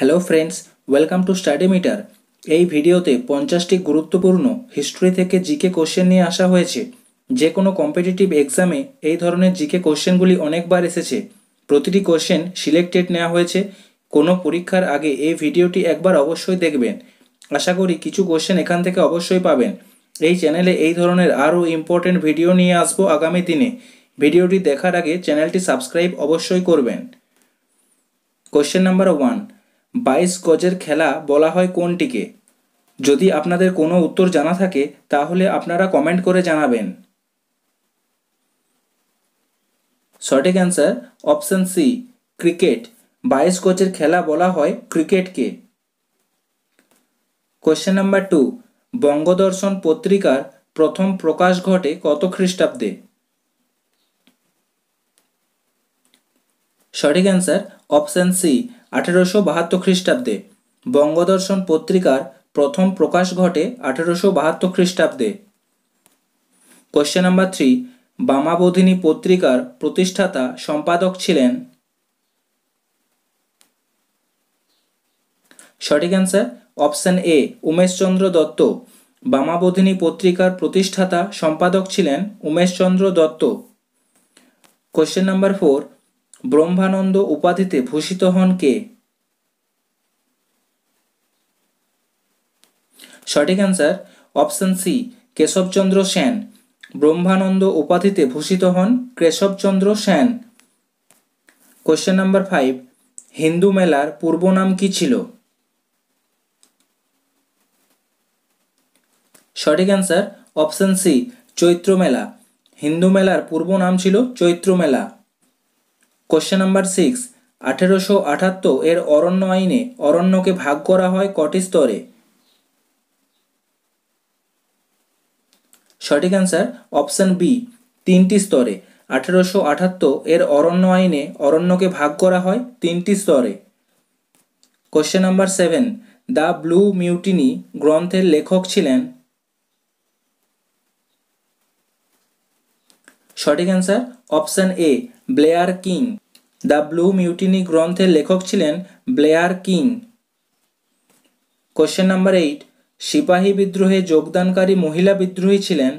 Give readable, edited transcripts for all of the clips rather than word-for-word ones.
Hello friends, welcome to study meter. এই ভিডিওতে 50টি গুরুত্বপূর্ণ হিস্ট্রি থেকে জিকে কোশ্চেন নিয়ে আসা হয়েছে। যে কোনো কম্পিটিটিভ এক্সামে এই ধরনের জিকে কোশ্চেনগুলি অনেকবার এসেছে। প্রতিটি কোশ্চেন সিলেক্টেড নেওয়া হয়েছে। কোনো পরীক্ষার আগে এই ভিডিওটি একবার অবশ্যই দেখবেন। আশা করি কিছু কোশ্চেন এখান থেকে অবশ্যই পাবেন। এই চ্যানেলে এই ধরনের আরও ইম্পর্টেন্ট ভিডিও নিয়ে আসবো আগামী দিনে। ভিডিওটি দেখার আগে চ্যানেলটি সাবস্ক্রাইব অবশ্যই করবেন। কোশ্চেন নাম্বার 1, 22 গজের খেলা বলা হয় কোনটিকে? যদি আপনাদের কোনো উত্তর জানা থাকে তাহলে আপনারা কমেন্ট করে জানাবেন। সঠিক অ্যান্সার অপশন সি, ক্রিকেট। 22 গজের খেলা বলা হয় ক্রিকেটকে। কোশ্চেন নাম্বার 2, বঙ্গদর্শন পত্রিকার প্রথম প্রকাশ ঘটে কত খ্রিস্টাব্দে? সঠিক অ্যান্সার অপশন সি, 1872 খ্রিস্টাব্দে। বঙ্গদর্শন পত্রিকার প্রথম প্রকাশ ঘটে 1872 খ্রিস্টাব্দে। কোশ্চেন নাম্বার 3, বামাবোধিনী পত্রিকার প্রতিষ্ঠাতা সম্পাদক ছিলেন? সঠিক answer option A, Umeshchandra Dutta. Bamabodhini পত্রিকার প্রতিষ্ঠাতা সম্পাদক ছিলেন উমেশচন্দ্র দত্ত। কোশ্চেন নাম্বার 4, ব্রহ্মানন্দ উপাধিতে ভূষিত হন কে? সঠিক answer option C, Keshabchandra Sen. Brahmananda উপাধিতে ভূষিত হন কেশবচন্দ্র সেন। কোশ্চেন নাম্বার 5, হিন্দু মেলার পূর্ব নাম কি ছিল? সঠিক অ্যান্সার অপশন সি, চৈত্র মেলা। হিন্দু মেলার পূর্ব নাম ছিল চৈত্র মেলা। কোশ্চেন নাম্বার 6, 1878 এর অরণ্য আইনে অরণ্যকে ভাগ করা হয় কটি স্তরে? সঠিক অ্যান্সার অপশন বি, 3টি স্তরে। 1878 এর অরণ্য আইনে অরণ্যকে ভাগ করা হয় 3টি স্তরে। Question number 7, the blue mutiny গ্রন্থের লেখক ছিলেন? সঠিক answer option A, Blair King. The blue mutiny গ্রন্থের লেখক ছিলেন ব্লেয়ার কিং। কোশ্চেন নাম্বার 8, সিপাহী বিদ্রোহে যোগদানকারী মহিলা বিদ্রোহী ছিলেন?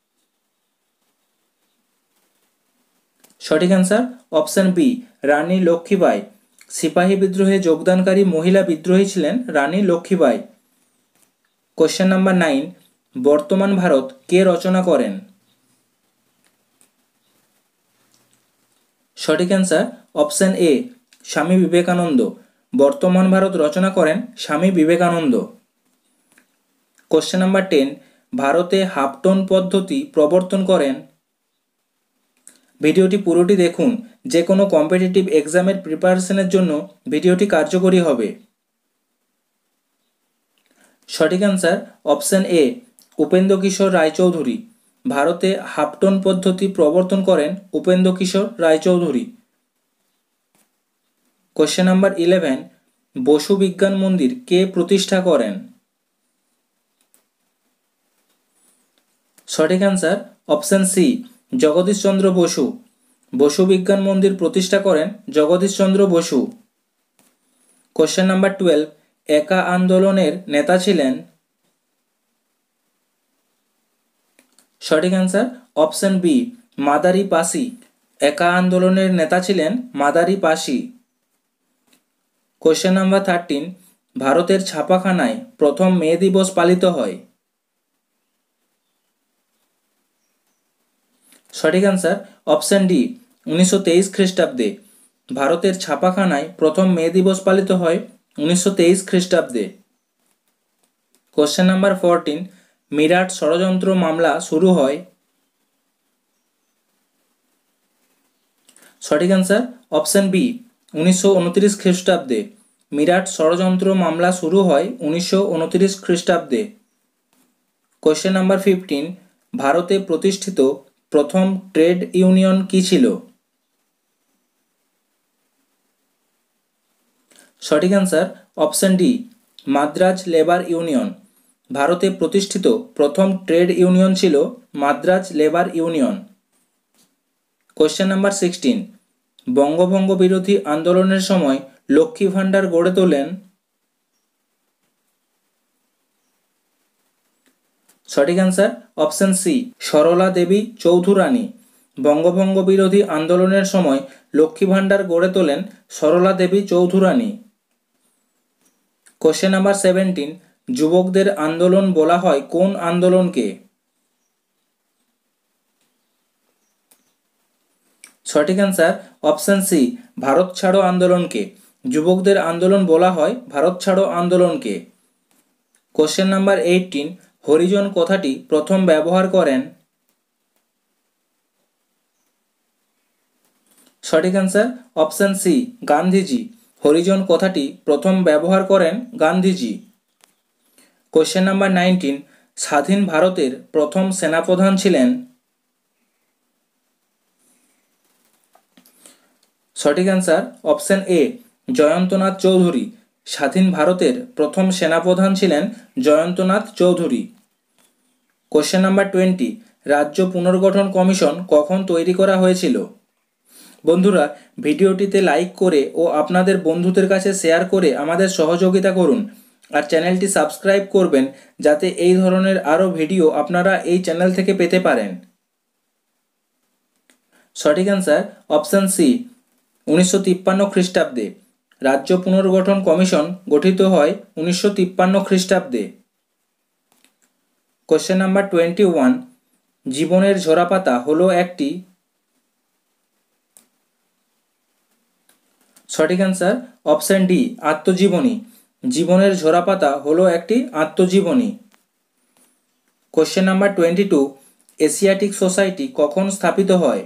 সঠিক answer option B, Rani Lakshmibai. সিপাহী বিদ্রোহে যোগদানকারী মহিলা বিদ্রোহী ছিলেন রানী লক্ষ্মীবাই। কোশ্চেন নাম্বার 9, বর্তমান ভারত কে রচনা করেন? সঠিক অ্যান্সার অপশন এ, স্বামী বিবেকানন্দ। বর্তমান ভারত রচনা করেন স্বামী বিবেকানন্দ। কোশ্চেন নাম্বার 10, ভারতে হাফটন পদ্ধতি প্রবর্তন করেন? ভিডিওটি পুরোটি দেখুন। যে কোনো কম্পিটিটিভ এক্সামের প্রিপারেশনের জন্য ভিডিওটি কার্যকরী হবে। সঠিক answer option A, Upendra Kishore Raychaudhuri. ভারতে হাফটন পদ্ধতি প্রবর্তন করেন উপেন্দ্র কিশোর রায়চৌধুরী। কোশ্চেন নাম্বার 11, বসু বিজ্ঞান মন্দির কে প্রতিষ্ঠা করেন? সঠিক answer option C, Jagadishchandra Basu. Basu Bigyan Mandir প্রতিষ্ঠা করেন জগদীশচন্দ্র বসু। কোশ্চেন নাম্বার 12, একা আন্দোলনের নেতা ছিলেন? সঠিক answer option B, Madari Pasi. Eka আন্দোলনের নেতা ছিলেন মাদারি পাসি। কোশ্চেন নাম্বার 13, ভারতের ছাপাখানায় প্রথম মে দিবস পালিত হয়? সঠিক অ্যান্সার অপশন ডি, 1923 খ্রিস্টাব্দে। ভারতের ছাপাখানায় প্রথম মে দিবস পালিত হয় 1923 খ্রিস্টাব্দে। কোশ্চেন নাম্বার 14, মিরাট ষড়যন্ত্র মামলা শুরু হয়? সঠিক অ্যান্সার অপশন বি, 1929 খ্রিস্টাব্দে। মিরাট ষড়যন্ত্র মামলা শুরু হয় 1929 খ্রিস্টাব্দে। কোশ্চেন নাম্বার 15, ভারতে প্রতিষ্ঠিত প্রথম ট্রেড ইউনিয়ন কি ছিল? সঠিক answer option D, Madras labour union. ভারতে প্রতিষ্ঠিত প্রথম ট্রেড ইউনিয়ন ছিল Madras labour union. Question number 16, বঙ্গভঙ্গ বিরোধী আন্দোলনের সময় লক্ষ্মী ভাণ্ডার গড়ে তোলেন? সঠিক answer option C Sarala Devi Chaudhurani. বঙ্গভঙ্গ বিরোধী আন্দোলনের সময় লক্ষ্মী ভাণ্ডার গড়ে তোলেন সরলা দেবী চৌধুরানী। কোশ্চেন নাম্বার 17, যুবকদের আন্দোলন বলা হয় কোন আন্দোলনকে? সঠিক অ্যান্সার অপশন সি ভারত ছাড়ো আন্দোলনকে। যুবকদের আন্দোলন বলা হয় ভারত ছাড়ো আন্দোলনকে। কোশ্চেন নাম্বার 18, হরিজন কথাটি প্রথম ব্যবহার করেন? সঠিক answer option C Gandhiji. Harijan কথাটি প্রথম ব্যবহার করেন গান্ধীজি। কোশ্চেন নাম্বার 19, স্বাধীন ভারতের প্রথম সেনাপ্রধান ছিলেন? সঠিক answer option A Jayantanath Chaudhuri. স্বাধীন ভারতের প্রথম সেনাপ্রধান ছিলেন জয়ন্তনাথ চৌধুরী। কোশ্চেন নাম্বার 20, রাজ্য পুনর্গঠন কমিশন কখন তৈরি করা হয়েছিল? বন্ধুরা, ভিডিওটিতে লাইক করে ও আপনাদের বন্ধুদের কাছে শেয়ার করে আমাদের সহযোগিতা করুন, আর চ্যানেলটি সাবস্ক্রাইব করবেন যাতে এই ধরনের আরও ভিডিও আপনারা এই চ্যানেল থেকে পেতে পারেন। সঠিক অ্যান্সার অপশন সি 1953 খ্রিস্টাব্দে। রাজ্য পুনর্গঠন কমিশন গঠিত হয় 1953 খ্রিস্টাব্দে। কোশ্চেন নাম্বার 21, জীবনের ঝরাপাতা হলো একটি? সঠিক অ্যান্সার অপশন ডি আত্মজীবনী। জীবনের ঝরাপাতা হলো একটি আত্মজীবনী। কোশ্চেন নাম্বার 22, এশিয়াটিক সোসাইটি কখন স্থাপিত হয়?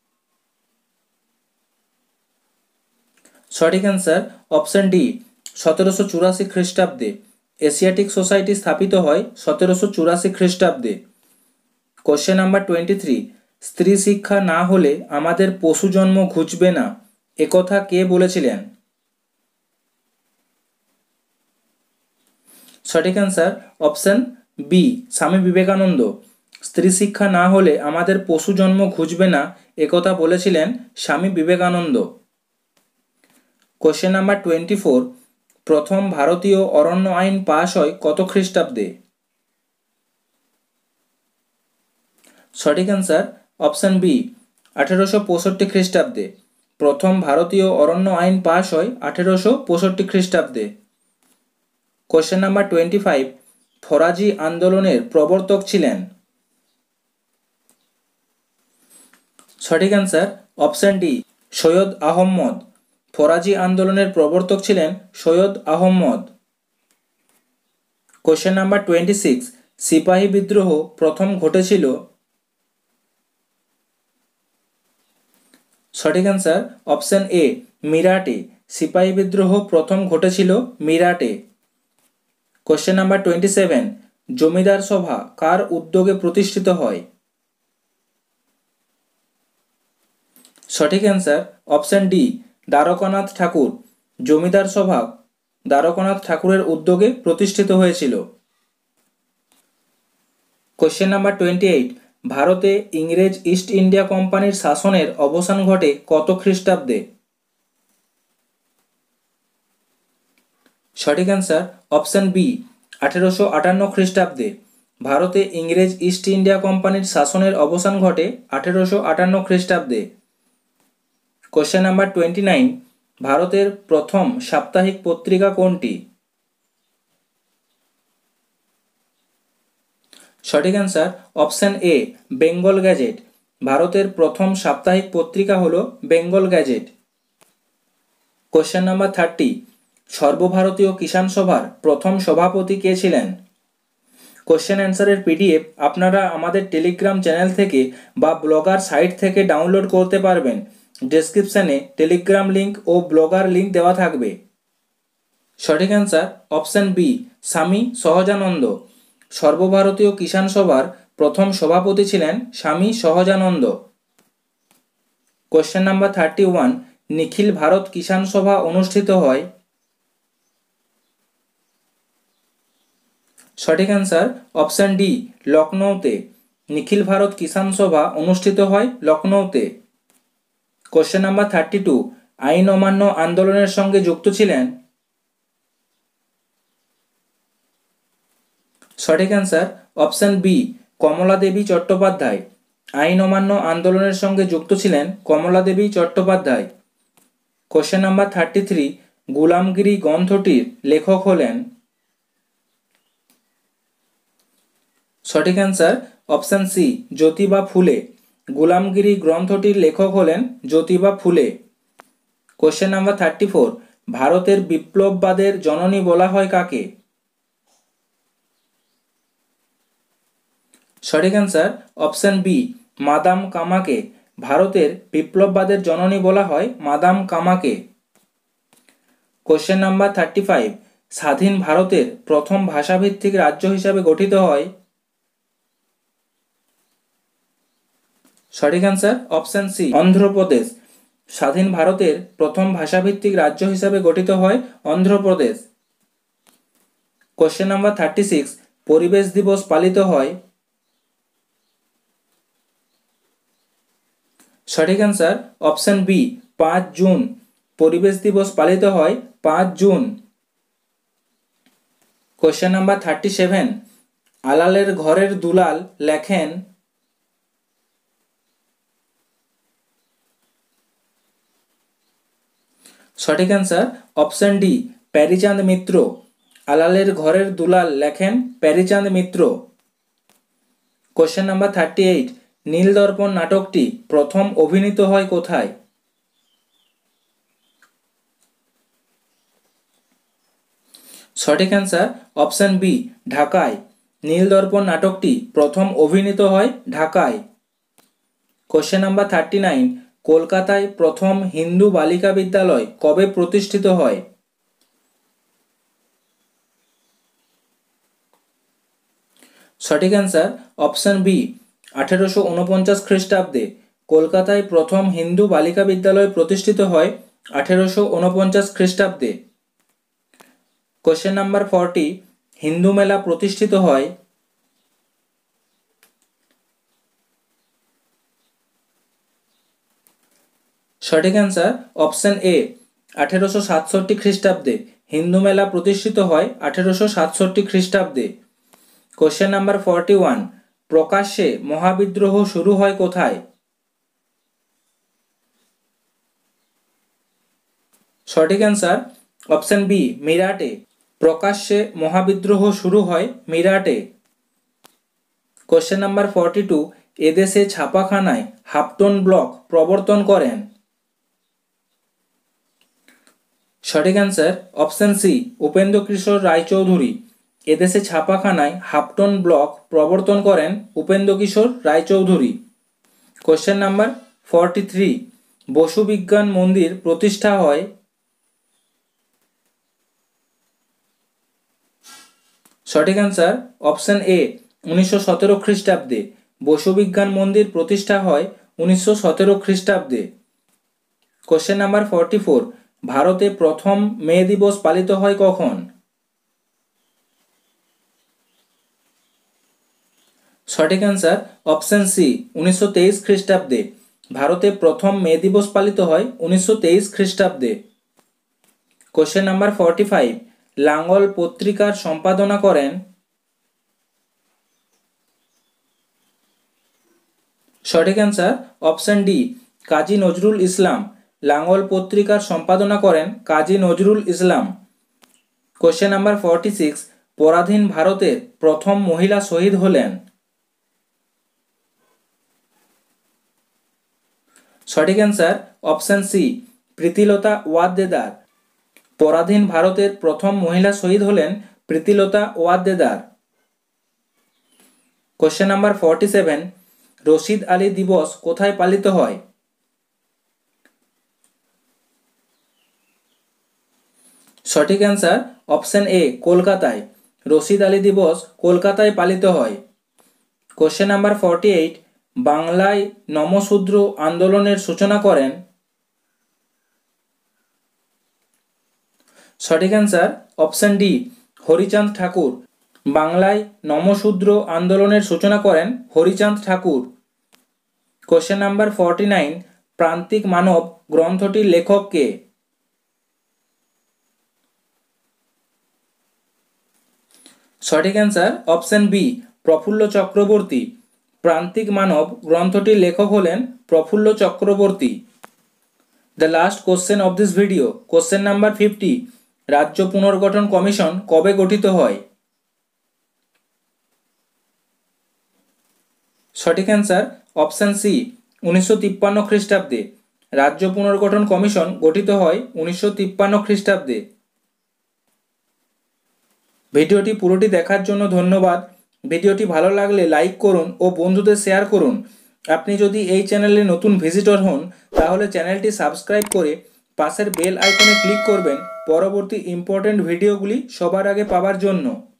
সঠিক অ্যান্সার অপশন ডি 1784 খ্রিস্টাব্দে। এশিয়াটিক সোসাইটি স্থাপিত হয় 1784 খ্রিস্টাব্দে। কোশ্চেন নাম্বার 23, স্ত্রী শিক্ষা না হলে আমাদের পশু জন্ম ঘুচবে না, একথা কে বলেছিলেন? সঠিক answer option B Swami Vivekananda. স্ত্রী শিক্ষা না হলে আমাদের পশু জন্ম ঘুচবে না, একথা বলেছিলেন স্বামী বিবেকানন্দ। কোশ্চেন নাম্বার 24, প্রথম ভারতীয় অরণ্য আইন পাশ হয় কত খ্রিস্টাব্দে? সঠিক অ্যান্সার অপশন বি 1865 খ্রিস্টাব্দে। প্রথম ভারতীয় অরণ্য আইন পাশ হয় 1865 খ্রিস্টাব্দে। কোশ্চেন নাম্বার 25, ফরাজি আন্দোলনের প্রবর্তক ছিলেন? সঠিক answer option D Syed Ahmad. Faraizi আন্দোলনের প্রবর্তক ছিলেন সৈয়দ আহম্মদ। কোশ্চেন নাম্বার 26, সিপাহী বিদ্রোহ প্রথম ঘটেছিল? সঠিক অ্যান্সার অপশন এ মিরাটে। সিপাহী বিদ্রোহ প্রথম ঘটেছিল মিরাটে। কোশ্চেন নাম্বার 27, জমিদার সভা কার উদ্যোগে প্রতিষ্ঠিত হয়? সঠিক answer option D Dwarkanath Tagore. Zamindar Sabha Dwarkanath ঠাকুরের উদ্যোগে প্রতিষ্ঠিত হয়েছিল। কোশ্চেন নাম্বার 28, ভারতে ইংরেজ ইস্ট ইন্ডিয়া কোম্পানির শাসনের অবসান ঘটে কত খ্রিস্টাব্দে? সঠিক অ্যান্সার অপশন বি 1858 খ্রিস্টাব্দে। ভারতে ইংরেজ ইস্ট ইন্ডিয়া কোম্পানির শাসনের অবসান ঘটে 1858 খ্রিস্টাব্দে। কোশ্চেন নাম্বার 29, ভারতের প্রথম সাপ্তাহিক পত্রিকা কোনটি? সঠিক answer option A Bengal gazette. ভারতের প্রথম সাপ্তাহিক পত্রিকা হল বেঙ্গল গ্যাজেট। কোশ্চেন নাম্বার 30, সর্বভারতীয় কিষাণ সভার প্রথম সভাপতি কে ছিলেন? কোশ্চেন অ্যান্সারের পিডিএফ আপনারা আমাদের টেলিগ্রাম চ্যানেল থেকে বা ব্লগার সাইট থেকে ডাউনলোড করতে পারবেন। ডেসক্রিপশানে টেলিগ্রাম লিঙ্ক ও ব্লগার লিঙ্ক দেওয়া থাকবে। সঠিক অ্যান্সার অপশন বি স্বামী সহজানন্দ। সর্বভারতীয় কিষাণ সভার প্রথম সভাপতি ছিলেন স্বামী সহজানন্দ। কোশ্চেন নাম্বার 31, নিখিল ভারত কিষাণ সভা অনুষ্ঠিত হয়? সঠিক অ্যান্সার অপশন ডি লখনৌতে। নিখিল ভারত কিষাণ সভা অনুষ্ঠিত হয় লখনৌতে। কোশ্চেন নাম্বার 32, আইন অমান্য আন্দোলনের সঙ্গে যুক্ত ছিলেন? সঠিক answer option B Kamala Devi Chattopadhyay. আইন অমান্য আন্দোলনের সঙ্গে যুক্ত ছিলেন কমলা দেবী চট্টোপাধ্যায়। কোশ্চেন নাম্বার 33, গুলামগিরি গ্রন্থটির লেখক হলেন। সঠিক অ্যান্সার অপশন সি জ্যোতিবা ফুলে। গুলামগিরি গ্রন্থটির লেখক হলেন জ্যোতিবা ফুলে। কোশ্চেন নাম্বার 34, ভারতের বিপ্লববাদের জননী বলা হয় কাকে? সঠিক অ্যান্সার অপশন বি মাদাম কামাকে। ভারতের বিপ্লববাদের জননী বলা হয় মাদাম কামাকে। কোশ্চেন নাম্বার 35, স্বাধীন ভারতের প্রথম ভাষাভিত্তিক রাজ্য হিসাবে গঠিত হয়। সঠিক অ্যান্সার অপশন সি অন্ধ্রপ্রদেশ। স্বাধীন ভারতের প্রথম ভাষাভিত্তিক রাজ্য হিসাবে গঠিত হয় অন্ধ্রপ্রদেশ। কোশ্চেন নাম্বার 36, পরিবেশ দিবস পালিত হয়। সঠিক অ্যান্সার অপশন বি 5 জুন। পরিবেশ দিবস পালিত হয় 5 জুন। কোশ্চেন নাম্বার 37, আলালের ঘরের দুলাল লেখেন। সঠিক answer option D Pearychand Mitra. আলালের ঘরের দুলাল লেখেন প্যারীচাঁদ মিত্র। কোশ্চেন নাম্বার 38, নীলদর্পণ নাটকটি প্রথম অভিনীত হয় কোথায়? সঠিক অ্যান্সার অপশন বি ঢাকায়। নীলদর্পণ নাটকটি প্রথম অভিনীত হয় ঢাকায়। কোশ্চেন নাম্বার 39, কলকাতায় প্রথম হিন্দু বালিকা বিদ্যালয় কবে প্রতিষ্ঠিত হয়? সঠিক অ্যান্সার অপশন বি 1849 খ্রিস্টাব্দে। কলকাতায় প্রথম হিন্দু বালিকা বিদ্যালয় প্রতিষ্ঠিত হয় 1849 খ্রিস্টাব্দে। কোশ্চেন নাম্বার 40, হিন্দু মেলা প্রতিষ্ঠিত হয়। সঠিক অ্যান্সার অপশন এ 1867 খ্রিস্টাব্দে। হিন্দু মেলা প্রতিষ্ঠিত হয় 1867 খ্রিস্টাব্দে। কোশ্চেন নাম্বার 41, প্রকাশ্যে মহাবিদ্রোহ শুরু হয় কোথায়? সঠিক অ্যান্সার অপশন বি মিরাটে। প্রকাশ্যে মহাবিদ্রোহ শুরু হয় মিরাটে। কোশ্চেন নাম্বার 42, এদেশে ছাপাখানায় হাফটন ব্লক প্রবর্তন করেন। সঠিক answer option C Upendrakishore Raychaudhuri. এদেশে ছাপাখানায় হাফটন ব্লক প্রবর্তন করেন উপেন্দ্রকিশোর রায়চৌধুরী। কোশ্চেন নাম্বার 43, বসু বিজ্ঞান মন্দির প্রতিষ্ঠা হয়। সঠিক অ্যান্সার অপশন এ 1917 খ্রিস্টাব্দে। বসু বিজ্ঞান মন্দির প্রতিষ্ঠা হয় 1917 খ্রিস্টাব্দে। কোশ্চেন নাম্বার 44, ভারতে প্রথম মে দিবস পালিত হয় কখন? সঠিক অ্যান্সার অপশন সি 1923 খ্রিস্টাব্দে। ভারতে প্রথম মে দিবস পালিত হয় 1923 খ্রিস্টাব্দে। কোশ্চেন নাম্বার 45, লাঙ্গল পত্রিকার সম্পাদনা করেন। সঠিক answer option D Kazi Nazrul Islam. Langal পত্রিকার সম্পাদনা করেন কাজী নজরুল ইসলাম। কোশ্চেন নাম্বার 46, পরাধীন ভারতের প্রথম মহিলা শহীদ হলেন। সঠিক answer option C Pritilata Waddedar. পরাধীন ভারতের প্রথম মহিলা শহীদ হলেন প্রীতিলতা ওয়াদ্দেদার। কোশ্চেন নাম্বার 47, রশিদ আলী দিবস কোথায় পালিত হয়? সঠিক অ্যান্সার অপশন এ কলকাতায়। রশিদ আলী দিবস কলকাতায় পালিত হয়। কোশ্চেন নাম্বার 48, বাংলায় নমশূদ্র আন্দোলনের সূচনা করেন। সঠিক answer option D Harichand Thakur. বাংলায় নমশূদ্র আন্দোলনের সূচনা করেন হরিচাঁদ ঠাকুর। কোশ্চেন নাম্বার 49, প্রান্তিক মানব গ্রন্থটির লেখক কে? সঠিক answer option B, Prafulla Chakraborty. Prantik Manab গ্রন্থটির লেখক হলেন Prafulla Chakraborty. The last question of this video, question number 50, রাজ্য পুনর্গঠন কমিশন কবে গঠিত হয়? সঠিক অ্যান্সার অপশন সি, 1953 খ্রিস্টাব্দে। রাজ্য পুনর্গঠন কমিশন গঠিত হয় 1953 খ্রিস্টাব্দে। ভিডিওটি পুরোটি দেখার জন্য ধন্যবাদ। ভিডিওটি ভালো লাগলে লাইক করুন ও বন্ধুদের শেয়ার করুন। আপনি যদি এই চ্যানেলে নতুন ভিজিটর হন তাহলে চ্যানেলটি সাবস্ক্রাইব করে পাশের বেল আইকনে ক্লিক করবেন পরবর্তী ইম্পর্টেন্ট ভিডিওগুলি সবার আগে পাওয়ার জন্য।